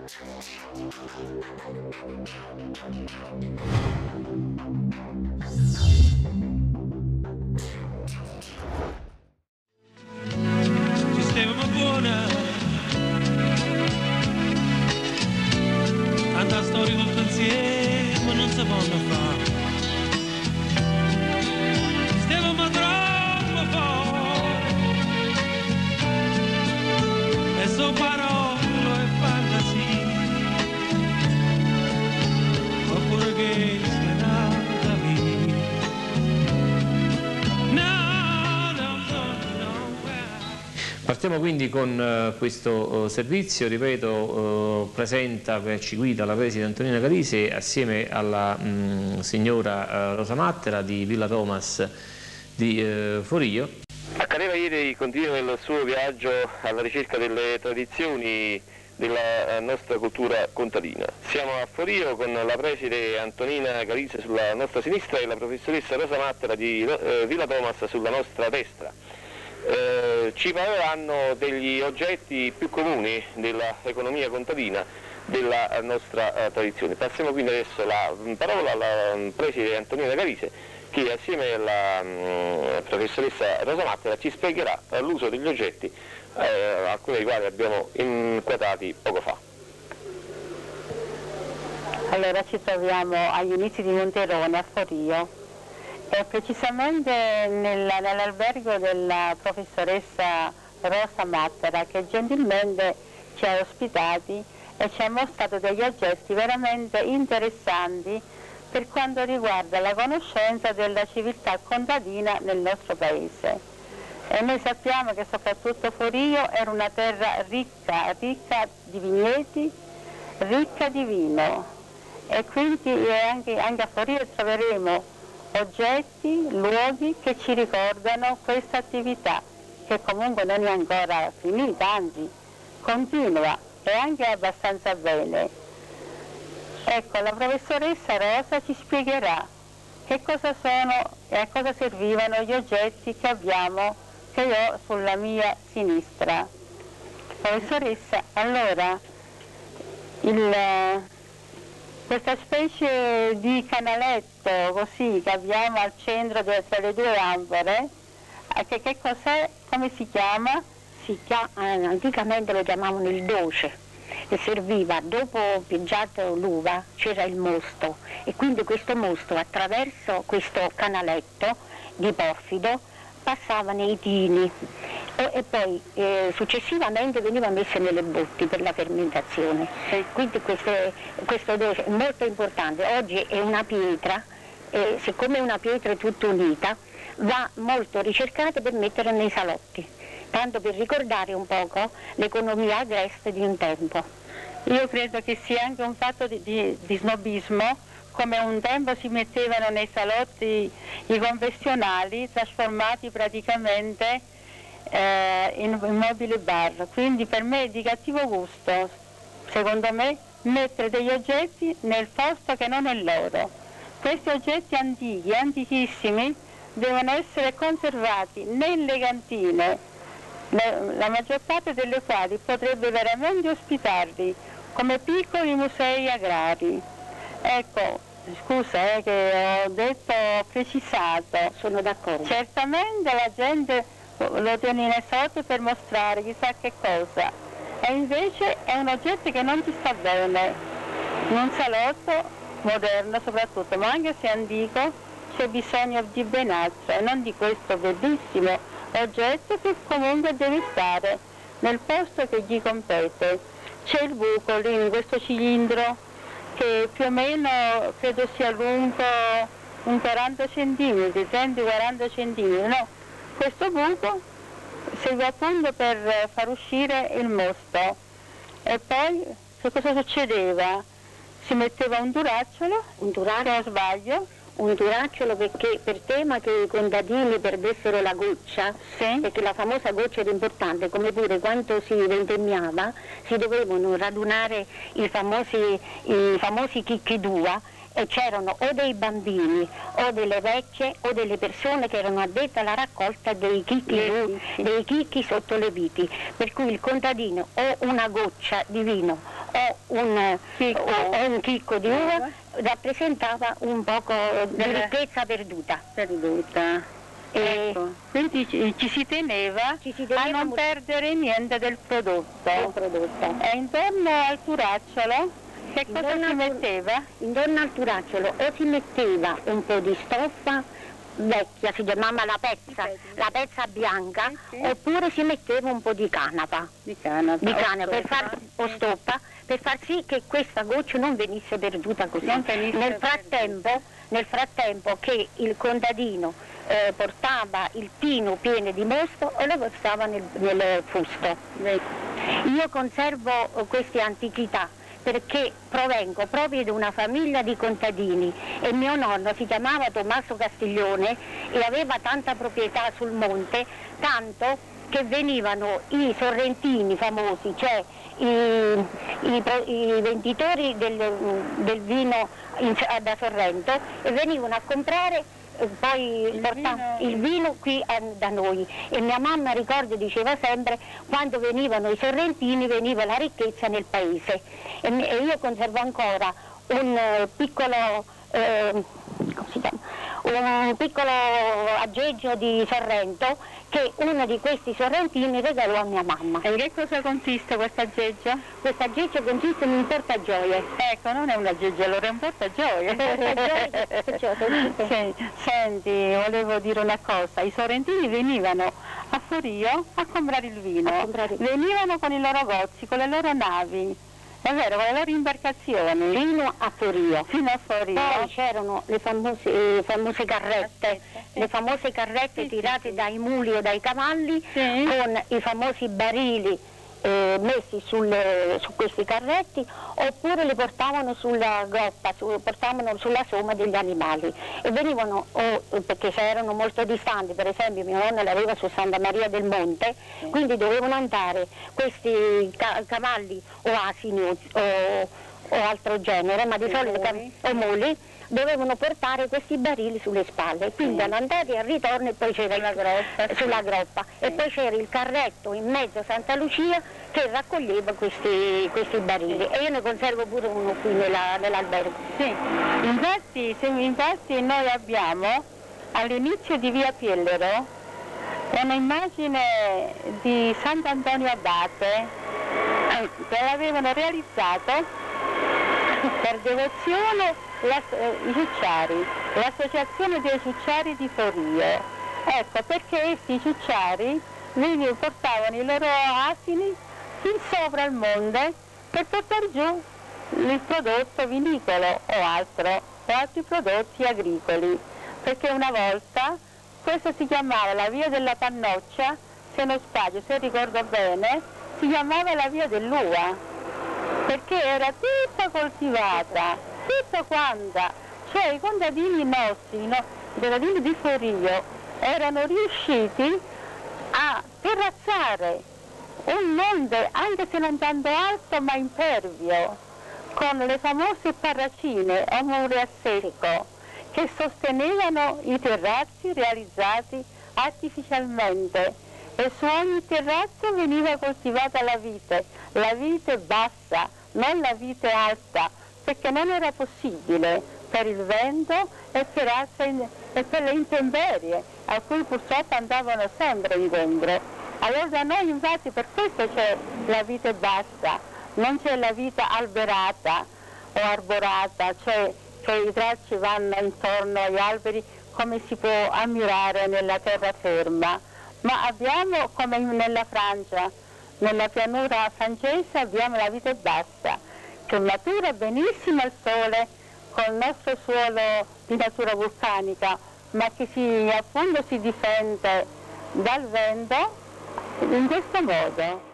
Sistema buona, tanta storia tutto insieme non si può fare. Stiamo troppo forte e so parole e fantasie, oppure che sia nata via. No, no, no, no. Partiamo quindi con questo servizio, ripeto, presenta, ci guida la preside Antonina Calise assieme alla signora Rosa Mattera di Villa Thomas di Forio. Accadeva ieri continua nel suo viaggio alla ricerca delle tradizioni della nostra cultura contadina. Siamo a Forio con la preside Antonina Calise sulla nostra sinistra e la professoressa Rosa Mattera di Villa Thomas sulla nostra destra. Ci parleranno degli oggetti più comuni dell'economia contadina della nostra tradizione. Passiamo quindi adesso la parola alla preside Antonina Calise, che assieme alla professoressa Rosa Mattera ci spiegherà l'uso degli oggetti, alcuni dei quali abbiamo inquadrati poco fa. Allora ci troviamo agli inizi di Monterone a Forio. E precisamente nell'albergo della professoressa Rosa Mattera, che gentilmente ci ha ospitati e ci ha mostrato degli oggetti veramente interessanti per quanto riguarda la conoscenza della civiltà contadina nel nostro paese. E noi sappiamo che soprattutto Forio era una terra ricca di vigneti, ricca di vino, e quindi anche a Forio troveremo oggetti, luoghi che ci ricordano questa attività, che comunque non è ancora finita, anzi continua e anche abbastanza bene. Ecco, la professoressa Rosa ci spiegherà che cosa sono e a cosa servivano gli oggetti che io ho sulla mia sinistra. Professoressa, allora, questa specie di canaletto così che abbiamo al centro tra le due ampore, che cos'è? Come si chiama? Anticamente lo chiamavano il doce, e serviva, dopo pigiato l'uva c'era il mosto, e quindi questo mosto attraverso questo canaletto di porfido passava nei tini e poi successivamente veniva messo nelle botti per la fermentazione. Quindi questo doce è molto importante. Oggi è una pietra, e siccome è una pietra tutta unita, va molto ricercata per mettere nei salotti, tanto per ricordare un poco l'economia agreste di un tempo. Io credo che sia anche un fatto di snobismo, come un tempo si mettevano nei salotti i confessionali trasformati praticamente in mobili bar. Quindi per me è di cattivo gusto, secondo me, mettere degli oggetti nel posto che non è loro. Questi oggetti antichi, antichissimi, devono essere conservati nelle cantine, la maggior parte delle quali potrebbe veramente ospitarli come piccoli musei agrari. Ecco, scusa che ho precisato. Sono d'accordo. Certamente la gente lo tiene in sotto per mostrare chissà che cosa, e invece è un oggetto che non ti sta bene. In un salotto moderno soprattutto, ma anche se antico, c'è bisogno di ben altro e non di questo bellissimo oggetto che comunque deve stare nel posto che gli compete. C'è il buco lì in questo cilindro che più o meno credo sia lungo un 40 cm, 30-40 cm, no? Questo buco serve appunto per far uscire il mosto. E poi che cosa succedeva? Si metteva un turacciolo, se non sbaglio. Un turacciolo perché per tema che i contadini perdessero la goccia, Sì. perché la famosa goccia era importante, come pure quando si vendemmiava si dovevano radunare i famosi chicchidua e c'erano o dei bambini o delle vecchie o delle persone che erano addette alla raccolta dei chicchi sotto le viti, per cui il contadino o una goccia di vino o un chicco di uva rappresentava un poco di ricchezza perduta. Ecco. Quindi ci si teneva a non perdere niente del prodotto. E intorno al turacciolo che cosa si metteva? Intorno al turacciolo o si metteva un po' di stoffa vecchia, si chiamava la pezza bianca, oppure si metteva un po' di canapa, o stoppa, per far sì che questa goccia non venisse perduta così. Nel frattempo che il contadino portava il tino pieno di mosto e lo versava nel fusto. Io conservo queste antichità perché provengo proprio da una famiglia di contadini e mio nonno si chiamava Tommaso Castiglione e aveva tanta proprietà sul monte, tanto che venivano i sorrentini famosi, cioè i venditori del vino da Sorrento, e venivano a comprare poi il vino qui da noi, e mia mamma, ricordo, diceva sempre: quando venivano i sorrentini veniva la ricchezza nel paese, e io conservo ancora un piccolo aggeggio di Sorrento che uno di questi sorrentini regalò a mia mamma. E che cosa consiste questo aggeggio? Questo aggeggio consiste in un portagioie. Ecco, non è un aggeggio, allora è un portagioie. Senti, volevo dire una cosa: i sorrentini venivano a Forio a comprare il vino, venivano con i loro gozzi, con le loro navi. È vero, con le loro imbarcazioni. Fino a Forio. Poi c'erano le famose carrette, tirate dai muli o dai cavalli, con i famosi barili messi su questi carretti, oppure li portavano sulla groppa, portavano sulla somma degli animali, e venivano, perché se erano molto distanti, per esempio mio nonno l'aveva su Santa Maria del Monte, quindi dovevano andare questi cavalli o asini o altro genere, ma di solito o muli, dovevano portare questi barili sulle spalle, quindi all'andata e al ritorno, e poi c'era sulla groppa, e poi c'era il carretto in mezzo a Santa Lucia che raccoglieva questi barili, e io ne conservo pure uno qui nell'albergo. Infatti noi abbiamo all'inizio di via Piellero un'immagine di Sant'Antonio Abate che l'avevano realizzato per devozione i ciucciari, l'associazione dei ciucciari di Forio. Ecco, perché i ciucciari portavano i loro asini fin sopra il monte per portare giù il prodotto vinicolo o altri prodotti agricoli, perché una volta questa si chiamava la via della Pannoccia, se non sbaglio, se ricordo bene, si chiamava la via dell'uva, perché era tutta coltivata, tutta quanta, cioè i contadini nostri, i contadini di Forio, erano riusciti a terrazzare un monte, anche se non tanto alto ma impervio, con le famose parracine o muri a secco, che sostenevano i terrazzi realizzati artificialmente, e su ogni terrazzo veniva coltivata la vite bassa, non la vite alta, perché non era possibile per il vento e per le intemperie, a cui purtroppo andavano sempre incontro. Allora da noi infatti per questo c'è la vite bassa, non c'è la vite alberata o arborata, cioè che i tracci vanno intorno agli alberi come si può ammirare nella terraferma, ma abbiamo, come nella Francia, nella pianura francese, abbiamo la vite bassa, che matura benissimo al sole con il nostro suolo di natura vulcanica, ma che appunto si difende dal vento in questo modo.